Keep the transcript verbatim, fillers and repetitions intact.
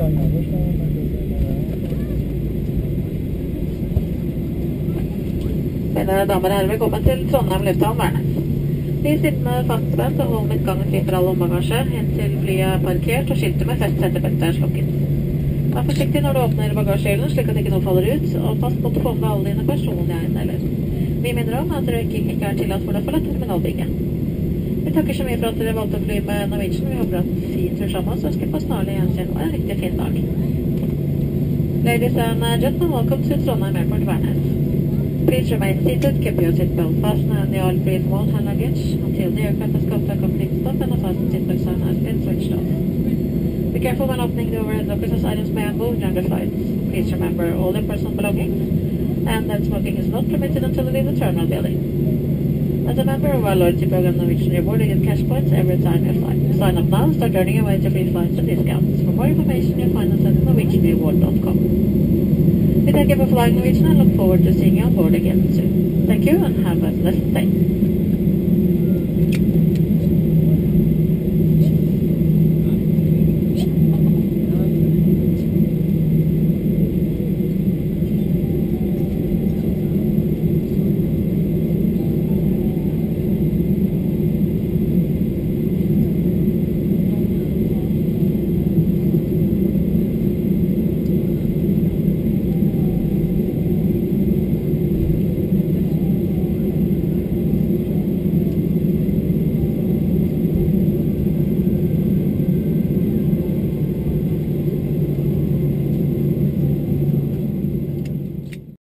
Mine damer og herrer, velkommen til Trondheim Lufthavn Værnes. Bli sittende fastspent og hold midtgangen fri for all håndbagasje, inntil flyet er parkert og skiltet med fest setebeltet er slukket. Vær forsiktig når du åpner bagasjehyllen, slik at ikke noe faller ut, og pass på å få med alle dine personlige eiendeler. Vi minner om at røyking ikke er tillatt for deg for dette terminalbygget. Vi takker så mye for at dere valgte å fly med Norwegian. Vi håper at fin tur sammen og ønsker på snarlig gjensyn og en riktig fin dag. Ladies and gentlemen, welcome to Trondheim Airport Værnes. Please remain seated, keep your seatbelt fastened, and you all free from all hand luggage until the aircraft has come to a complete stop and the fasten seatbelt sign has been switched off. Be careful when opening the overhead lockers as items may move during the flight. Please remember all your personal belongings, and that smoking is not permitted until you leave the terminal building. As a member of our loyalty program Norwegian, you're boarding at cash points every time you fly. Sign up now, start earning away to free flights and discounts. For more information, you'll find us at norwegian reward dot com. We thank you for flying Norwegian and look forward to seeing you on board again soon. Thank you and have a blessed day.